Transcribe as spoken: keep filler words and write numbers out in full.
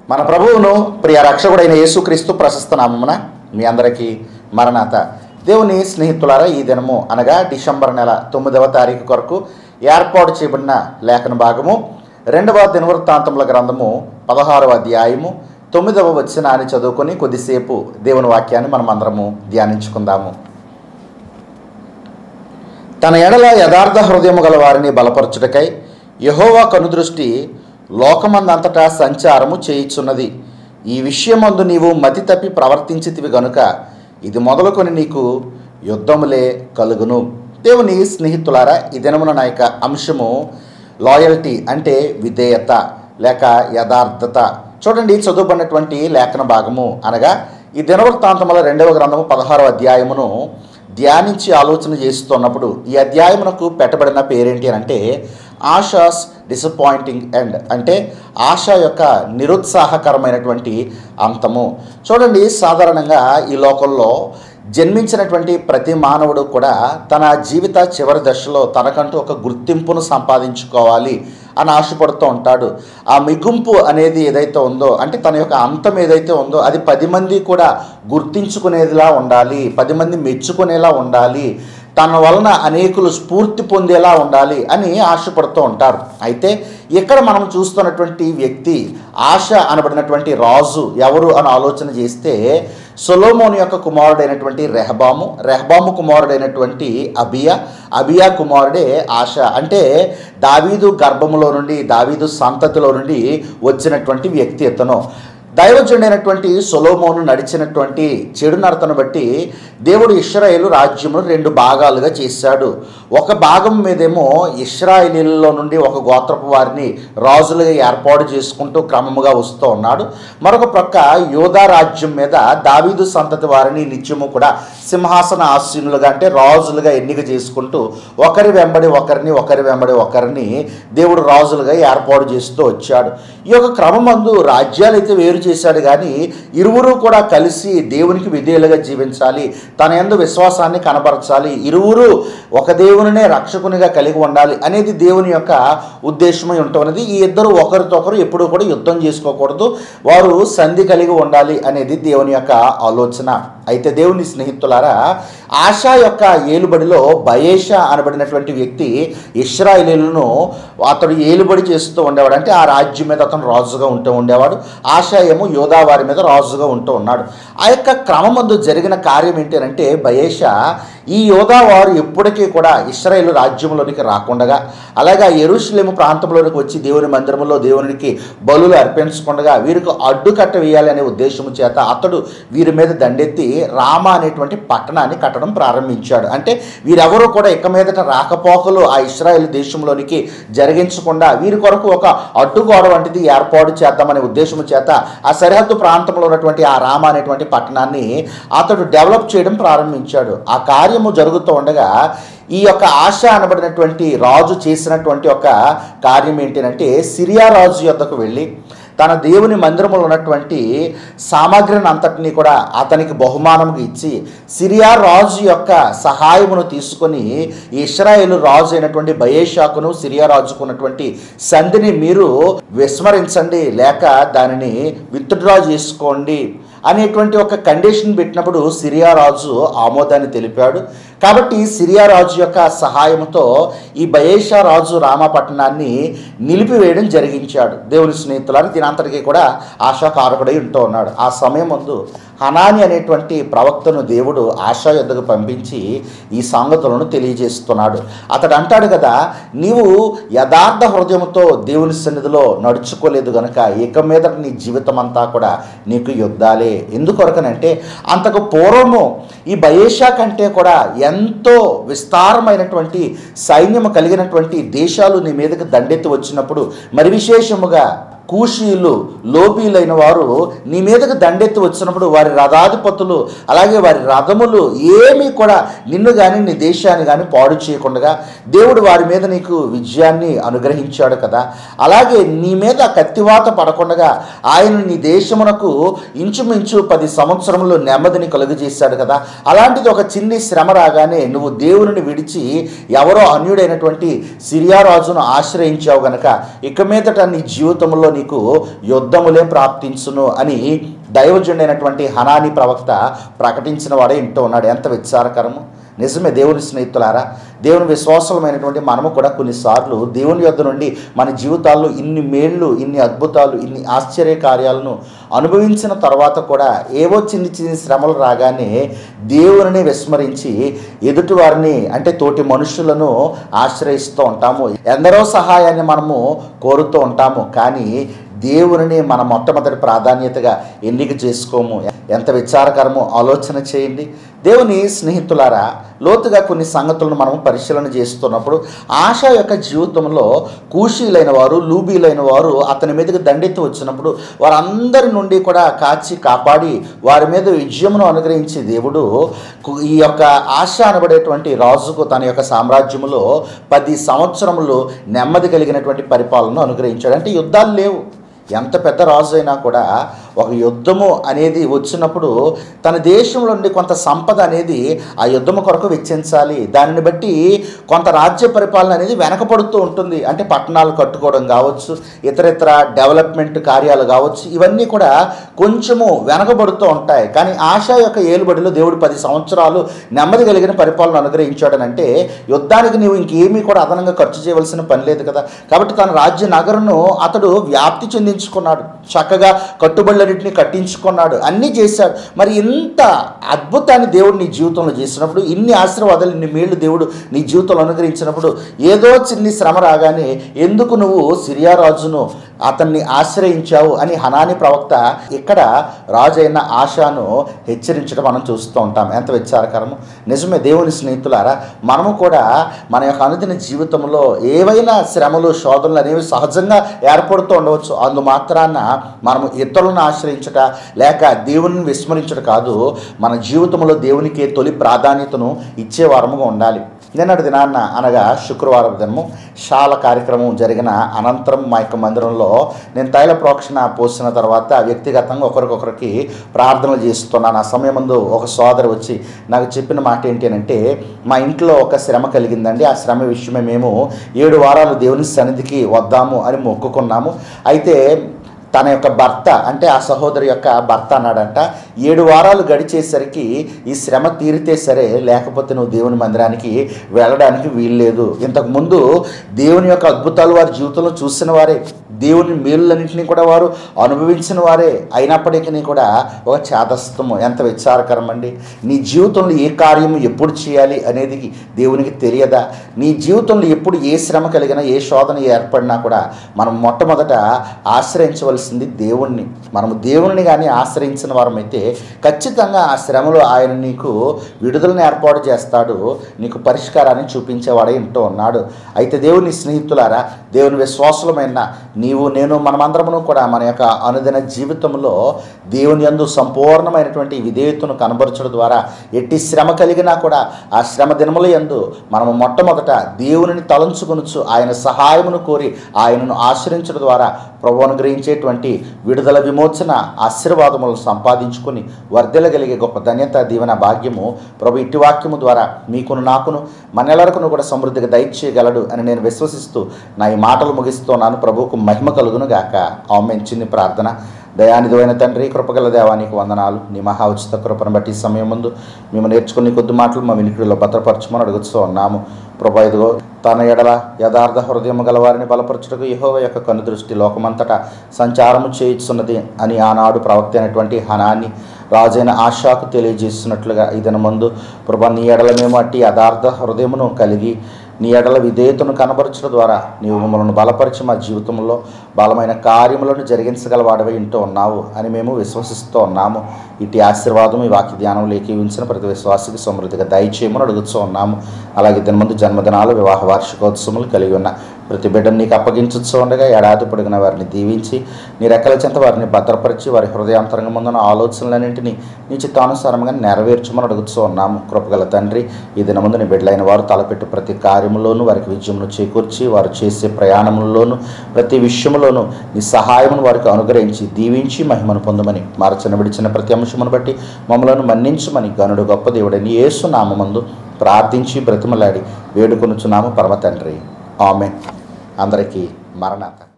మన ప్రభువును ప్రియ రక్షకుడైన యేసుక్రీస్తు ప్రశస్త నామమున మీ అందరికీ మరణాత. దేవుని స్నేహితులారా, ఈ దినము అనగా డిసెంబర్ నెల తొమ్మిదవ తారీఖు కొరకు ఏర్పాటు చేయబడిన లేఖన భాగము రెండవ దినవృత్తాంతముల గ్రంథము పదహారవ అధ్యాయము తొమ్మిదవ వచనాన్ని చదువుకొని కొద్దిసేపు దేవుని వాక్యాన్ని మనం అందరము ధ్యానించుకుందాము. తన ఎడల యథార్థ హృదయము గల వారిని బలపరచుటకై యెహోవా కనుదృష్టి లోకమందంతటా సంచారము చేయుచున్నది. ఈ విషయమందు నీవు మతి తప్పి ప్రవర్తించితివి గనుక ఇది మొదలుకొని నీకు యుద్ధములే కలుగును. దేవుని స్నేహితులారా, ఈ దినమున నా యొక్క అంశము లాయల్టీ అంటే విధేయత లేక యథార్థత. చూడండి, చదువుబడినటువంటి లేఖన భాగము అనగా ఈ దినవృత్తాంతముల రెండవ గ్రంథము పదహారవ అధ్యాయమును ధ్యానించి ఆలోచన చేస్తున్నప్పుడు ఈ అధ్యాయమునకు పెట్టబడిన పేరేంటి అని అంటే ఆషాస్ డిసప్పాయింటింగ్ ఎండ్, అంటే ఆశ యొక్క నిరుత్సాహకరమైనటువంటి అంతము. చూడండి, సాధారణంగా ఈ లోకంలో జన్మించినటువంటి ప్రతి మానవుడు కూడా తన జీవిత చివరి దశలో తనకంటూ ఒక గుర్తింపును సంపాదించుకోవాలి అని ఆశపడుతూ ఉంటాడు. ఆ మిగుంపు అనేది ఏదైతే ఉందో, అంటే తన యొక్క అంతం ఏదైతే ఉందో అది పది మంది కూడా గుర్తించుకునేదిలా ఉండాలి, పది మంది మెచ్చుకునేలా ఉండాలి, తన వలన అనేకులు స్ఫూర్తి పొందేలా ఉండాలి అని ఆశపడుతూ ఉంటారు. అయితే ఇక్కడ మనం చూస్తున్నటువంటి వ్యక్తి ఆశ అనబడినటువంటి రాజు ఎవరు అని ఆలోచన చేస్తే సొలొమోను యొక్క కుమారుడైనటువంటి రెహబాము, రెహబాము కుమారుడైనటువంటి అబియా, అబియా కుమారుడే ఆశ. అంటే దావీదు గర్భములో నుండి దావీదు సంతతిలో నుండి వచ్చినటువంటి వ్యక్తి ఇతను. దైవజనుడైనటువంటి సొలొమోను నడిచినటువంటి చెడు నడతను బట్టి దేవుడు ఇశ్రాయేలు రాజ్యమును రెండు భాగాలుగా చేశాడు. ఒక భాగం మీదేమో ఇశ్రాయేలీలో నుండి ఒక గోత్రపు వారిని రాజులుగా ఏర్పాటు చేసుకుంటూ క్రమముగా వస్తూ ఉన్నాడు. మరొక ప్రక్క యోధా రాజ్యం మీద దావీదు సంతతి వారిని నిత్యము కూడా సింహాసన ఆసీనులుగా అంటే రాజులుగా ఎన్నిక చేసుకుంటూ ఒకరి వెంబడి ఒకరిని ఒకరి వెంబడి ఒకరిని దేవుడు రాజులుగా ఏర్పాటు చేస్తూ వచ్చాడు. ఈ యొక్క క్రమమందు రాజ్యాలు అయితే వేరు చేశాడు, కానీ ఇరువురు కూడా కలిసి దేవునికి విధేయులుగా జీవించాలి, తన యందు విశ్వాసాన్ని కనబరచాలి, ఇరువురు ఒక దేవునినే రక్షకునిగా కలిగి ఉండాలి అనేది దేవుని యొక్క ఉద్దేశమై ఉంటున్నది. ఈ ఇద్దరు ఒకరితో ఒకరు ఎప్పుడూ కూడా యుద్ధం చేసుకోకూడదు, వారు సంధి కలిగి ఉండాలి అనేది దేవుని యొక్క ఆలోచన. అయితే దేవుని స్నేహితులారా, ఆశా యొక్క ఏలుబడిలో బయేషా అనబడినటువంటి వ్యక్తి ఇశ్రాయేలీయులను అతడు ఏలుబడి చేస్తూ ఉండేవాడు. అంటే ఆ రాజ్యం మీద అతను రాజుగా ఉంటూ ఉండేవాడు. ఆశా ఏమో యోధా వారి మీద రాజుగా ఉంటూ ఉన్నాడు. ఆ యొక్క క్రమమందు జరిగిన కార్యం ఏంటి అంటే బయేషా ఈ యోధా వారు ఎప్పటికీ కూడా ఇశ్రాయేలు రాజ్యంలోనికి రాకుండగా, అలాగే యెరూషలేము ప్రాంతంలోనికి వచ్చి దేవుని మందిరంలో దేవునికి బలులు అర్పించకుండా వీరికి అడ్డుకట్ట వేయాలి అనే ఉద్దేశం చేత అతడు వీరి మీద దండెత్తి రామా అనేటువంటి పట్టణాన్ని కట్టడం ప్రారంభించాడు. అంటే వీరెవరూ కూడా ఇక మీదట రాకపోకలు ఆ ఇశ్రాయేలు దేశంలోనికి జరిగించకుండా వీరి కొరకు ఒక అడ్డుగోడ వంటిది ఏర్పాటు చేద్దామనే ఉద్దేశం చేత ఆ సరిహద్దు ప్రాంతంలో ఉన్నటువంటి ఆ రామా అనేటువంటి పట్టణాన్ని అతడు డెవలప్ చేయడం ప్రారంభించాడు. ఆ కార్యము జరుగుతూ ఉండగా ఈ యొక్క ఆశ అనబడినటువంటి రాజు చేసినటువంటి ఒక కార్యం ఏంటంటే సిరియా రాజు యొద్దకు వెళ్ళి తన దేవుని మందిరంలో ఉన్నటువంటి సామాగ్రిని అంతటినీ కూడా అతనికి బహుమానంగా ఇచ్చి సిరియా రాజు యొక్క సహాయమును తీసుకొని ఇశ్రాయేలు రాజు అయినటువంటి బయేషాకును సిరియా రాజుకు ఉన్నటువంటి సంధిని మీరు విస్మరించండి, లేక దానిని విత్డ్రా చేసుకోండి అనేటువంటి ఒక కండిషన్ పెట్టినప్పుడు సిరియా రాజు ఆమోదాన్ని తెలిపాడు. కాబట్టి సిరియా రాజు యొక్క సహాయంతో ఈ బయేషా రాజు రామపట్టణాన్ని నిలిపివేయడం జరిగించాడు. దేవుని స్నేహితులను దీనంతటికీ కూడా ఆశాకారకుడై ఉంటూ ఉన్నాడు. ఆ సమయం ముందు హనాని అనేటువంటి ప్రవక్తను దేవుడు ఆశా యొద్దకు పంపించి ఈ సంగతులను తెలియజేస్తున్నాడు. అతడు అంటాడు కదా, నీవు యథార్థ హృదయంతో దేవుని సన్నిధిలో నడుచుకోలేదు కనుక ఇక మీద నీ జీవితం అంతా కూడా నీకు యుద్ధాలే. ఎందుకొరకనంటే అంతకు పూర్వము ఈ బయేషా కంటే కూడా ఎంతో విస్తారమైనటువంటి సైన్యము కలిగినటువంటి దేశాలు నీ మీదకి దండెత్తి వచ్చినప్పుడు, మరి విశేషముగా కూషీలు లోబీలైన వారు నీ మీదకు దండెత్తి వచ్చినప్పుడు వారి రథాధిపతులు అలాగే వారి రథములు ఏమీ కూడా నిన్ను కానీ నీ దేశాన్ని కానీ పాడు చేయకుండా దేవుడు వారి మీద నీకు విజయాన్ని అనుగ్రహించాడు కదా. అలాగే నీ మీద కత్తివాత పడకుండా ఆయన నీ దేశమునకు ఇంచుమించు పది సంవత్సరములు నెమ్మదిని కలుగజేశాడు కదా. అలాంటిది ఒక చిన్ని శ్రమ రాగానే నువ్వు దేవుని విడిచి ఎవరో అన్యుడైనటువంటి సిరియా రాజును ఆశ్రయించావు గనక ఇక మీదట నీ జీవితంలో నీకు యుద్ధములే ప్రాప్తించును అని దైవజనుడైనటువంటి హనానీ ప్రవక్త ప్రకటించిన వాడే ఇంటూ ఉన్నాడు. ఎంత విచారకరము! నిజమే దేవుని స్నేహితులారా, దేవుని విశ్వాసమైనటువంటి మనము కూడా కొన్నిసార్లు దేవుని యొద్ద నుండి మన జీవితాల్లో ఇన్ని మేళ్ళు, ఇన్ని అద్భుతాలు, ఇన్ని ఆశ్చర్య కార్యాలను అనుభవించిన తర్వాత కూడా ఏవో చిన్ని చిన్ని శ్రమలు రాగానే దేవుని విస్మరించి ఎదుటి వారిని అంటే తోటి మనుషులను ఆశ్రయిస్తూ ఉంటాము. ఎందరో సహాయాన్ని మనము కోరుతూ ఉంటాము, కానీ దేవుని మన మొట్టమొదటి ప్రాధాన్యతగా ఎన్నిక చేసుకోము. ఎంత విచారకరమో ఆలోచన చేయండి. దేవుని స్నేహితులారా, లోతుగా కొన్ని సంగతులను మనం పరిశీలన చేస్తున్నప్పుడు ఆశ యొక్క జీవితంలో కూషీలైన వారు, లూబీలైన వారు అతని మీదకి దండెత్తి వచ్చినప్పుడు వారందరి నుండి కూడా కాచి కాపాడి వారి మీద విజయమును అనుగ్రహించే దేవుడు ఈ యొక్క ఆశ అనబడేటువంటి రాజుకు తన యొక్క సామ్రాజ్యములో పది సంవత్సరములు నెమ్మది కలిగినటువంటి పరిపాలనను అనుగ్రహించాడు. అంటే యుద్ధాలు లేవు. ఎంత పెద్ద రాజు అయినా కూడా ఒక యుద్ధము అనేది వచ్చినప్పుడు తన దేశంలో నుండి కొంత సంపద అనేది ఆ యుద్ధము కొరకు వెచ్చించాలి. దానిని బట్టి కొంత రాజ్య పరిపాలన అనేది వెనకపడుతూ ఉంటుంది. అంటే పట్టణాలు కట్టుకోవడం కావచ్చు, ఇతర ఇతర డెవలప్మెంట్ కార్యాలు కావచ్చు, ఇవన్నీ కూడా కొంచెము వెనకబడుతూ ఉంటాయి. కానీ ఆశా యొక్క ఏలుబడిలో దేవుడు పది సంవత్సరాలు నెమ్మది కలిగిన పరిపాలన అనుగ్రహించాడనంటే యుద్ధానికి నీవు ఇంకేమీ కూడా అదనంగా ఖర్చు చేయవలసిన పని లేదు కదా. కాబట్టి తన రాజ్య నగరును అతడు వ్యాప్తి చెందించుకున్నాడు, చక్కగా కట్టుబడులన్నింటినీ కట్టించుకున్నాడు, అన్నీ చేశాడు. మరి ఇంత అద్భుతాన్ని దేవుడు నీ జీవితంలో చేసినప్పుడు, ఇన్ని ఆశీర్వాదాలు, ఇన్ని మేళ్ళు దేవుడు నీ జీవితంలో అనుగ్రహించినప్పుడు ఏదో చిన్ని శ్రమ రాగానే ఎందుకు నువ్వు సిరియా రాజును అతన్ని ఆశ్రయించావు అని హనానీ ప్రవక్త ఇక్కడ రాజు అయిన ఆశాను హెచ్చరించడం మనం చూస్తూ ఉంటాం. ఎంత విచారకరము! నిజమే దేవుని స్నేహితులారా, మనము కూడా మన యొక్క అనుదిన జీవితంలో ఏవైనా శ్రమలు, శోధనలు అనేవి సహజంగా ఏర్పడుతూ ఉండవచ్చు. అందు మాత్రాన మనము ఇతరులను ఆశ్రయించట లేక దేవుని విస్మరించడం కాదు, మన జీవితంలో దేవునికి తొలి ప్రాధాన్యతను ఇచ్చేవారముగా ఉండాలి. నిన్నటి దినాన్న అనగా శుక్రవారం దినము శాల కార్యక్రమం జరిగిన అనంతరం మా యొక్క మందిరంలో నేను తైల ప్రోక్షణ పోసిన తర్వాత వ్యక్తిగతంగా ఒకరికొకరికి ప్రార్థనలు చేస్తున్నాను. ఆ సమయం ముందు ఒక సోదరు వచ్చి నాకు చెప్పిన మాట ఏంటి అంటే, మా ఇంట్లో ఒక శ్రమ కలిగిందండి, ఆ శ్రమ విషయమే మేము ఏడు వారాలు దేవుని సన్నిధికి వద్దాము అని మొక్కుకున్నాము. అయితే తన యొక్క భర్త అంటే ఆ సహోదరి యొక్క భర్త అన్నాడంట, ఏడు వారాలు గడిచేసరికి ఈ శ్రమ తీరితే సరే, లేకపోతే నువ్వు దేవుని మందిరానికి వెళ్ళడానికి వీల్లేదు. ఇంతకుముందు దేవుని యొక్క అద్భుతాలు వారి జీవితంలో చూసిన వారే, దేవుని మేలులన్నింటినీ కూడా వారు అనుభవించిన వారే, అయినప్పటికీ కూడా ఒక చేదస్తము. ఎంత విచారకరం అండి! నీ జీవితంలో ఏ కార్యము ఎప్పుడు చేయాలి అనేది దేవునికి తెలియదా? నీ జీవితంలో ఎప్పుడు ఏ శ్రమ కలిగినా, ఏ శోధన ఏర్పడినా కూడా మనం మొట్టమొదట ఆశ్రయించవలసింది దేవుణ్ణి. మనము దేవుని కానీ ఆశ్రయించిన వారమైతే ఖచ్చితంగా ఆ శ్రమలో ఆయన నీకు విడుదలను ఏర్పాటు చేస్తాడు, నీకు పరిష్కారాన్ని చూపించేవాడే ఇంటూ ఉన్నాడు. అయితే దేవుని స్నేహితులారా, దేవుని విశ్వాసులమైన నీవు నేను మనమందరమును కూడా మన యొక్క అనుదిన జీవితంలో దేవుని యందు సంపూర్ణమైనటువంటి విధేయతను కనబరచడం ద్వారా ఎట్టి శ్రమ కలిగినా కూడా ఆ శ్రమ దినముల యందు మనము మొట్టమొదట దేవునిని తలంచుకొనుచు ఆయన సహాయమును కోరి ఆయనను ఆశ్రయించడం ద్వారా ప్రభు అనుగ్రహించేటువంటి విడుదల, విమోచన, ఆశీర్వాదములను సంపాదించుకొని వర్ధిల్లగలిగే గొప్ప ధన్యత, దీవెన, భాగ్యము ప్రభు ఇట్టి వాక్యము ద్వారా మీకును నాకును మనెల్లరకును కూడా సమృద్ధిగా దయచేయగలడు అని నేను విశ్వసిస్తూ నా ఈ మాటలు ముగిస్తున్నాను. ప్రభువుకు మహిమ కలుగును గాక. ఆమేన్. చిన్ని ప్రార్థన. దయానిధమైన తండ్రి, కృపగల దేవా, నీకు వందనాలు. నీ మహా ఉచిత కృపను బట్టి ఈ సమయం ముందు మేము నేర్చుకునే కొద్ది మాటలు మా వినికిడిలో భద్రపరచమని అడుగుతూ ఉన్నాము. ప్రభా, ఇదిగో తన ఎడల యథార్థ హృదయం గల వారిని బలపరచుటకు యెహోవా యొక్క కనుదృష్టి లోకమంతటా సంచారము చేయుచున్నది అని ఆనాడు ప్రవక్త అయినటువంటి హనానీ రాజైన ఆశాకు తెలియజేస్తున్నట్లుగా ఈ దినమందు ప్రభా, నీ ఎడల మేము అట్టి యథార్థ హృదయమును కలిగి నీ ఎడల విధేయతను కనబరచడం ద్వారా నీవు మమ్మల్ని బలపరిచి మా జీవితంలో బలమైన కార్యములను జరిగించగలవాడవై ఇంటూ ఉన్నావు అని మేము విశ్వసిస్తూ ఉన్నాము. ఇటు ఆశీర్వాదం ఈ వాక్య ధ్యానంలో ఏకీవించిన ప్రతి విశ్వాసికి సమృద్ధిగా దయచేయమని అడుగుతూ ఉన్నాము. అలాగే దీని ముందు జన్మదినాలు, వివాహ వార్షికోత్సవాలు కలిగి ఉన్న ప్రతి బిడ్డను నీకు అప్పగించచ్చు ఉండగా ఏడాది పొడిగిన వారిని దీవించి నీ రెక్కల చెంత వారిని భద్రపరిచి వారి హృదయాంతరంగం ముందున్న ఆలోచనలన్నింటినీ నీ చిత్తానుసారంగా నెరవేర్చమని అడుగుతూ ఉన్నాము. కృపగల తండ్రి, ఈ దిన ముందు నీ బిడ్డలైన వారు తలపెట్టు ప్రతి కార్యములోనూ వారికి విజయమును చేకూర్చి వారు చేసే ప్రయాణములలోనూ ప్రతి విషయంలోనూ నీ సహాయమును వారికి అనుగ్రహించి దీవించి మహిమను పొందమని, మార్చన విడిచిన ప్రతి అంశమును బట్టి మమ్మలను మన్నించమని గనుడు గొప్ప దేవుడని యేసు నామమందు ప్రార్థించి బ్రతిమలాడి వేడుకొనుచున్నాము పరమ తండ్రి. ఆమేన్. అందరికీ మరణాత.